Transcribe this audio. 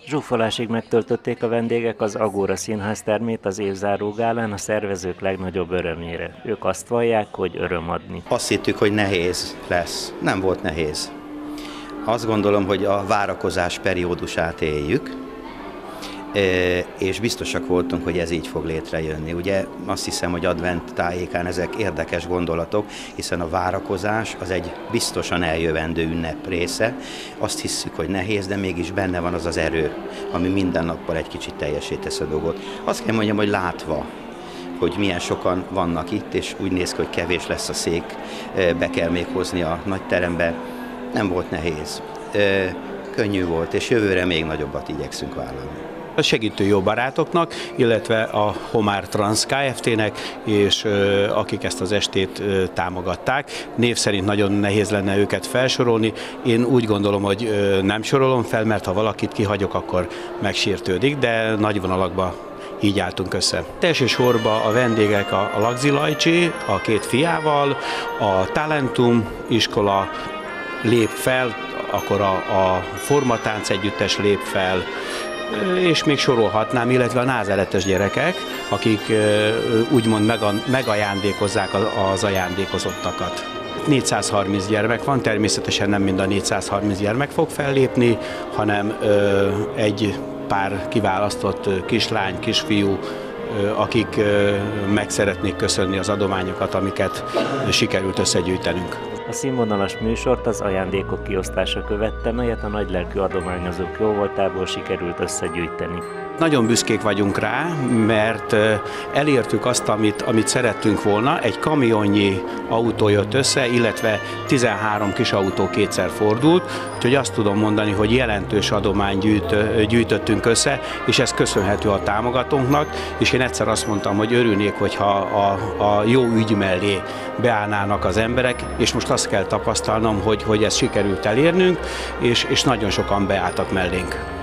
Zsúfolásig megtöltötték a vendégek az Agóra Színház termét az évzáró gálán a szervezők legnagyobb örömére. Ők azt vallják, hogy öröm adni. Azt hittük, hogy nehéz lesz. Nem volt nehéz. Azt gondolom, hogy a várakozás periódusát éljük, és biztosak voltunk, hogy ez így fog létrejönni. Ugye azt hiszem, hogy advent tájékán ezek érdekes gondolatok, hiszen a várakozás az egy biztosan eljövendő ünnep része. Azt hiszük, hogy nehéz, de mégis benne van az az erő, ami minden nappal egy kicsit teljesé tesz a dolgot. Azt kell mondjam, hogy látva, hogy milyen sokan vannak itt, és úgy néz ki, hogy kevés lesz a szék, be kell még hozni a nagy terembe. Nem volt nehéz. Könnyű volt, és jövőre még nagyobbat igyekszünk vállalni. A segítő jó barátoknak, illetve a Homár Trans Kft-nek, és akik ezt az estét támogatták. Név szerint nagyon nehéz lenne őket felsorolni. Én úgy gondolom, hogy nem sorolom fel, mert ha valakit kihagyok, akkor megsértődik, de nagy vonalakban így álltunk össze. Elsősorban a vendégek a Lagzi Lajcsi, a két fiával, a Talentum iskola lép fel, akkor a Formatánc együttes lép fel, és még sorolhatnám, illetve a názáretes gyerekek, akik úgymond megajándékozzák az ajándékozottakat. 430 gyermek van, természetesen nem mind a 430 gyermek fog fellépni, hanem egy pár kiválasztott kislány, kisfiú, akik meg szeretnék köszönni az adományokat, amiket sikerült összegyűjtenünk. A színvonalas műsort az ajándékok kiosztása követte, melyet a nagylelkű adományozók jóvoltából sikerült összegyűjteni. Nagyon büszkék vagyunk rá, mert elértük azt, amit szerettünk volna. Egy kamionnyi autó jött össze, illetve 13 kis autó kétszer fordult, úgyhogy azt tudom mondani, hogy jelentős adományt gyűjtöttünk össze, és ez köszönhető a támogatónknak, és én egyszer azt mondtam, hogy örülnék, hogyha a jó ügy mellé beállnának az emberek, és most azt kell tapasztalnom, hogy ezt sikerült elérnünk, és nagyon sokan beálltak mellénk.